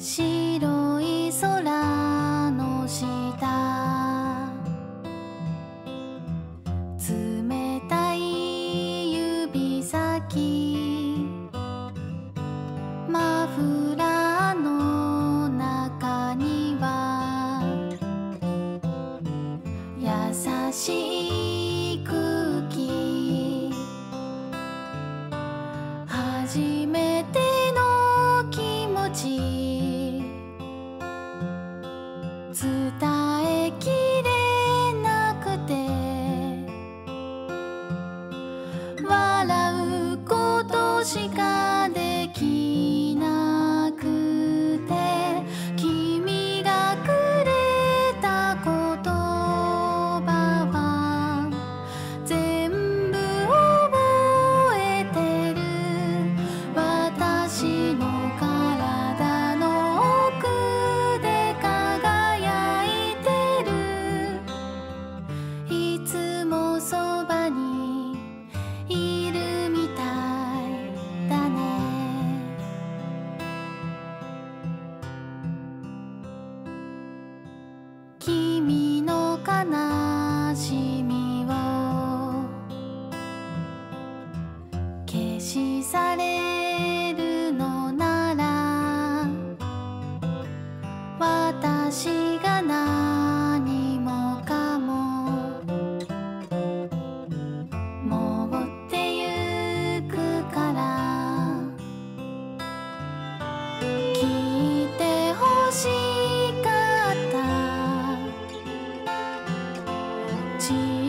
白い空の下、冷たい指先、マフラーの中には優しい空気、初めての気持ち伝えきれなくて、笑うことしかできなくて、君がくれた言葉は全部覚えてる。私の体の奥で輝いてる。いつもそばにいるみたいだね。君の悲しみを消し去れるのなら、私が何もかも持ってゆくから、聞いてほしかった。